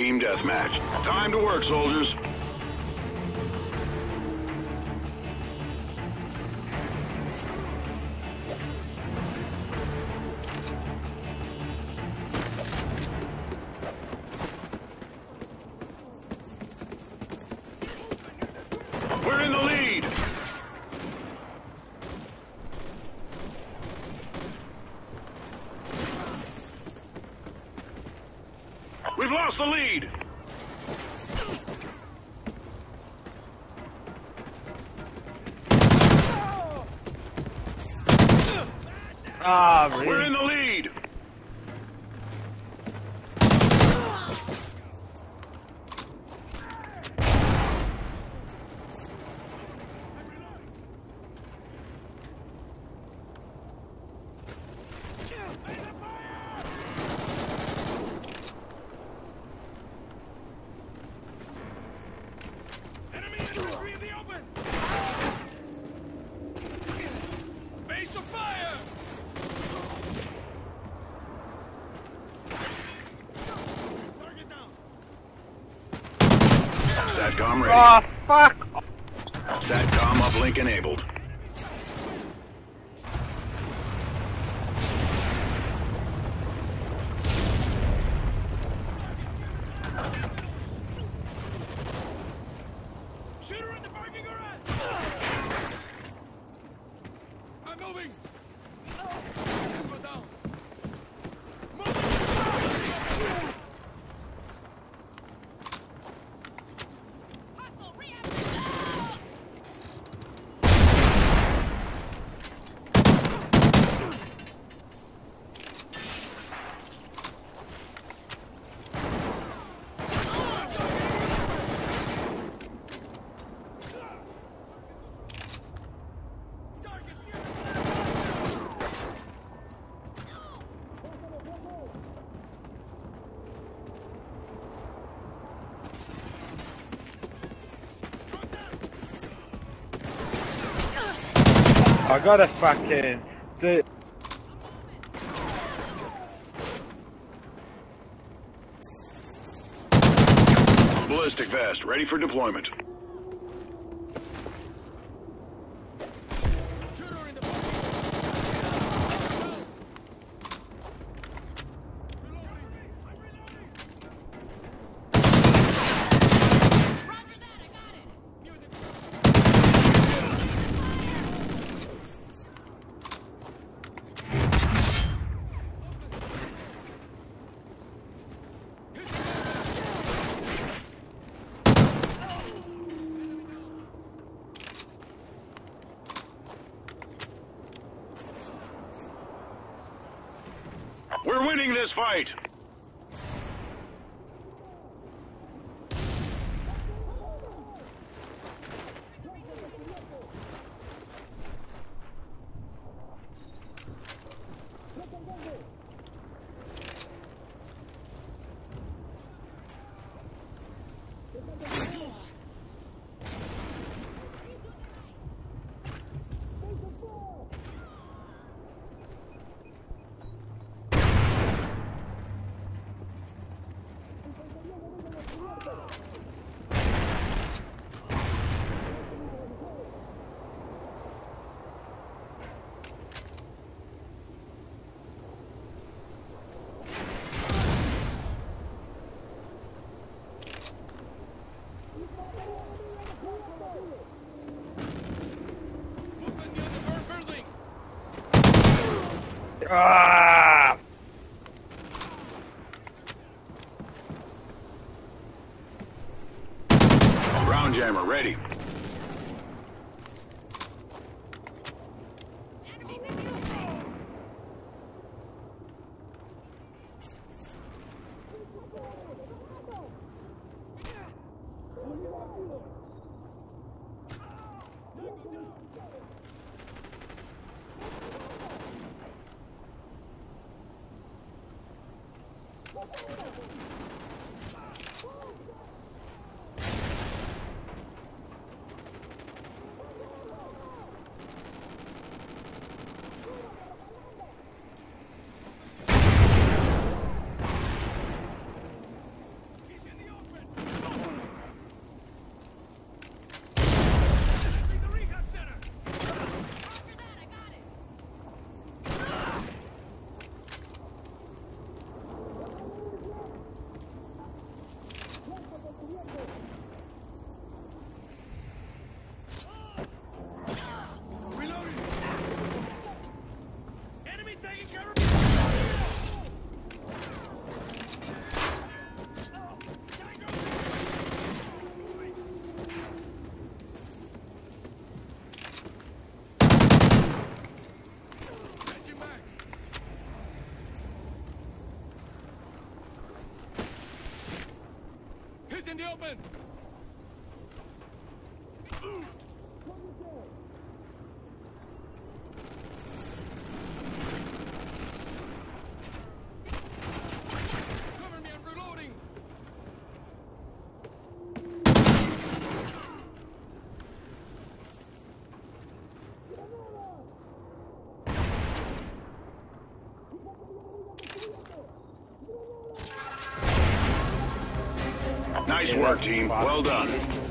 Team deathmatch. Time to work, soldiers. We're in the lead. We've lost the lead. Ah, really? We're in the lead. Enemy infantry in the open! Base of fire! Target down! SATCOM ready. Oh, fuck! SATCOM uplink enabled. Shooter in the parking garage! I'm moving! Go down! Moving! Hostile rehab! Target's near I gotta fucking... Dude. Ballistic vest ready for deployment. Shooter in the parking garage! Reloading! I'm reloading! Roger that, I got it! Near the We're winning this fight. Open the other building! Ah! Ground jammer ready. He's in the Enemies in the open! Cover me, I'm reloading! Nice work, team. Well done.